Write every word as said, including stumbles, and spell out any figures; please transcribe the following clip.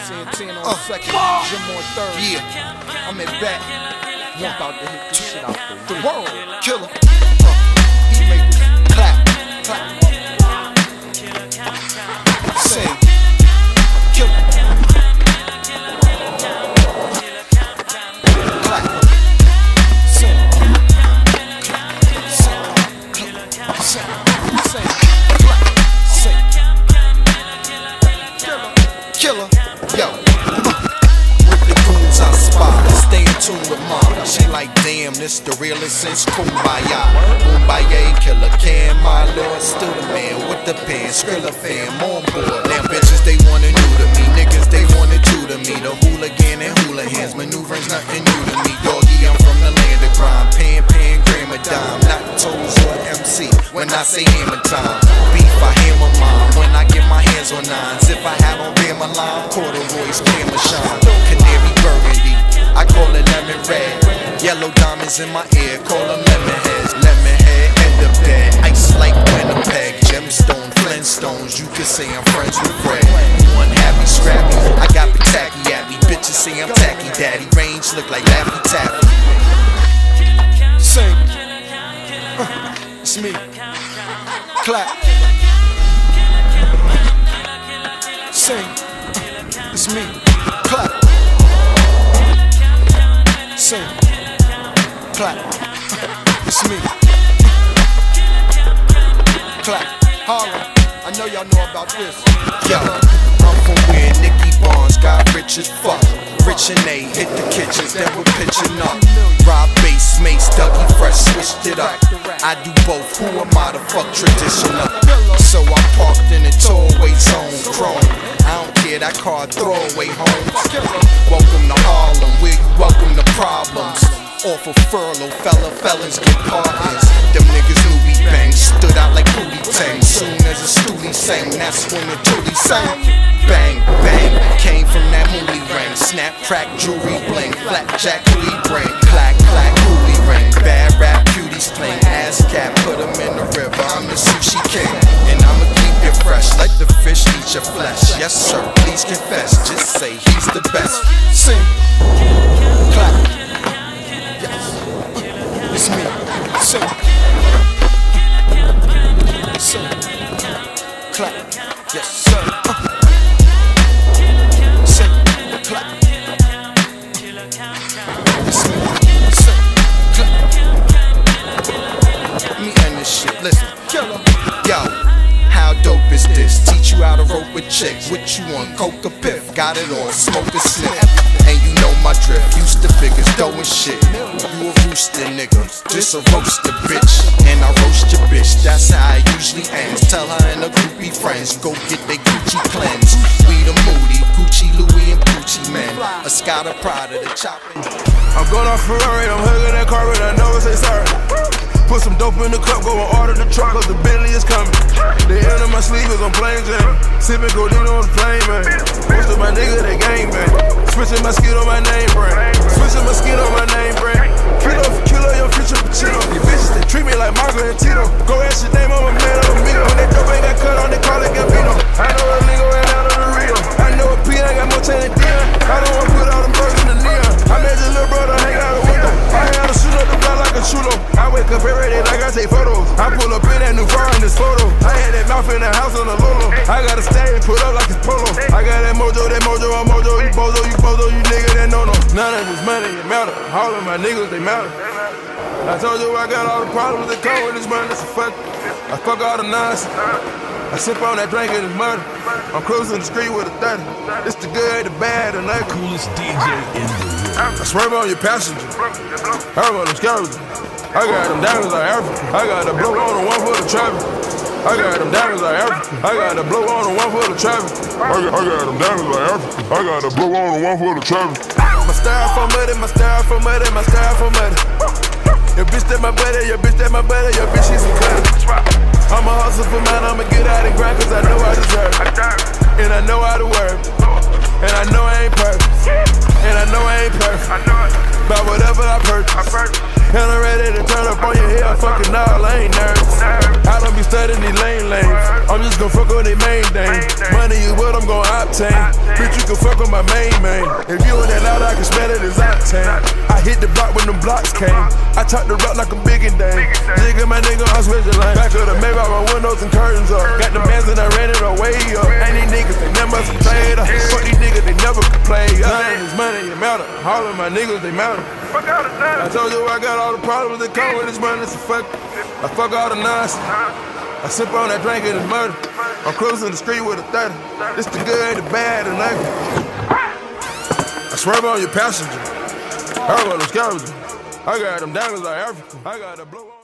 saying? ten on uh, second, Jim on third. Yeah. I'm at back. I'm about to hit this shit out the world. Killer. Uh, he make this clap, clap. Sing. Killer. Clap. Sing. Sing. Sing. Sing. Clap. Sing. Killer. Yo. With the goons I spot. Stay in tune with mom. She like, damn, this the realest since Kumbaya. Kumbaya, Killer Cam, my lord. Still the man with the pen. Skrilla fam on board. Damn bitches, they wanna new to me. Niggas, they wanna do to me. The hooligan and hula hands. Maneuvering's nothing new to me. Doggy, I'm from the land of crime. Pan, pan, gram, a dime. Not toes or M C. When I say hammer time. Beef, I hammer mine. When I get my hands on nines. If I had on Bama line. Corduroys, camera shine. Canary burgundy. I call it lemon red. Yellow diamonds in my ear, call them lemon heads. Lemon head, end up dead. Ice like Winnipeg, gemstone, Flintstones. You could say I'm friends with Fred. One happy, scrappy. I got the tacky at me. Bitches say I'm tacky daddy. Range look like Laffy Taffy. Sing. Uh, it's me. Clap. Sing. Uh, it's me. Clap. Sing, clap, it's me. Clap, Harlem, I know y'all know about this. Yo, I'm from where Nicky Barnes got rich as fuck. Rich and A, hit the kitchens, then we're pitching up. Rob bass, Mace, Dougie Fresh, switched it up. I do both, who am I to fuck traditional? So I parked in a tollway zone, chrome. I don't care, that car throwaway home. Welcome to Harlem, where you welcome to problems. Off a furlough, fella felons get partners. Them niggas knew we bang, stood out like Booty Tang. Soon as a stoolie sang, that's when the toolie sang. Bang, bang, came from that moolie ring. Snap, crack, jewelry bling, flapjack, coolie bring. Clack, clack, coolie ring. Bad rap, cuties fling. Ass cat, put them in the river. I'm the sushi king, and I'ma keep it fresh. Let the fish eat your flesh. Yes sir, please confess. Just say he's the best. Sing, clap. It's me, sing, sing, clap, yes sir, uh. Sing, clap, it's me, sing, clap. Me and this shit, listen, killer, yo. How dope is this? Teach you how to rope a chick. What you want? Coke or piff? Got it all, smoke a slip. And you know my drift. Used to figures, dough and shit. You a rooster nigga, just a roaster bitch. And I roast your bitch, that's how it usually ends. Tell her and her groupie friends, go get their Gucci cleanse. We the Moody, Gucci, Louis and Gucci man. A Scotta Prada, the chopping. I'm going off Ferrari, I'm hugging that car and I never say sorry. Put some dope in the cup, go and order the truck, cause the Bentley is coming. The end of my sleeve is on plain Jane. Sippin' codeine on the plane, man. Most of my niggas, they gang bang. Switching my skin on my name brand. Switching my skin on my name brand. Kilo for kilo, your future Pacino. These bitches, they treat me like Marco and Tito. Go ask your name, I'm a man of amigo. When that dope ain't got cut on, they call it Gambino. I know a lingo and out of the Rio. I know a P, I got more tan than Dion. I don't wanna put all them birds in the neon. I made your little brother hang out the window. I had to shoot up the block like a chulo. I wake up every day like I take photos. I pull up in that new car in this photo. I had that mouth in the house on the Lolo. I got a stay put up like it's polo. I got that mojo, that mojo, I'm mojo. You bozo, you bozo, you nigga that no no. None of this money, it matter. All of my niggas, they matter. I told you I got all the problems that come with this money. That's a fuck. I fuck all the nonsense. I sip on that drink and it's murder. I'm cruising the street with a thirty. It's the good, the bad, the ugly. Coolest D J in the world. I swerve on your passenger. I run them scavengers. I got them diamonds like Africa. I got the blow on the one for the traffic. I got them diamonds like Africa. I got the blow on the one for the traffic. I got, I got them diamonds like Africa. I got the blow on the one for the traffic. My styrofoam muddy, my styrofoam muddy, my styrofoam muddy. Your bitch that my buddy, your bitch that my buddy, your bitch she's a cutter. I'm a hustle for mine, I'ma get out and grind cause I know I deserve it. And I know how to work. And I know I ain't perfect. And I I know I ain't perfect. But whatever I purchase, and I'm ready to turn up on your head, fucking all, I ain't nervous. I don't be studying these lane lanes, I'm just gon' fuck on they main thing. Money is what I'm gon' obtain, bitch you can fuck on my main man. If you in that loud, I can smell it as octane. I hit the block when them blocks came, I talk the rock like a biggin' dang. Jigga my nigga, I'm switching lane. Back of the Maybach, my windows and curtains up. Got the bands and I ran it away up. Ain't these niggas, they never some trader. Fuck these niggas, they never could play. Time is money, it matter. All of my niggas, they matter. I told you I got all the problems that come with this money, so fuck it. I fuck all the nonsense. I sip on that drink and it's murder. I'm cruising the street with a thirty. This the good, the bad, and ugly. I swerve on your passenger. I heard about them scavengers. I got them diamonds like Africa. I got the blue.